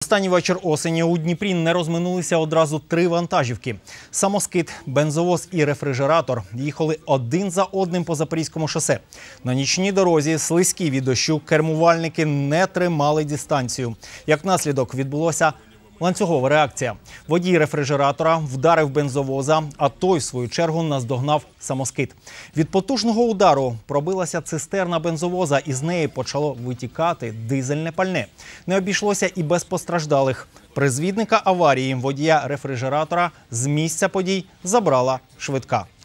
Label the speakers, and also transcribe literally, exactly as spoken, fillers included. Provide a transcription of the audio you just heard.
Speaker 1: останній вечір осені у Дніпрі не розминулися одразу три вантажівки. Самоскид, бензовоз і рефрижератор їхали один за одним по Запорізькому шосе. На нічній дорозі, слизькій від дощу, кермувальники не тримали дистанцію. Як наслідок, відбулося ланцюгова реакція. Водій рефрижератора вдарив бензовоза, а той, в свою чергу, наздогнав самоскид. Від потужного удару пробилася цистерна бензовоза, і з неї почало витікати дизельне пальне. Не обійшлося і без постраждалих. Призвідника аварії, водія рефрижератора, з місця подій забрала швидка.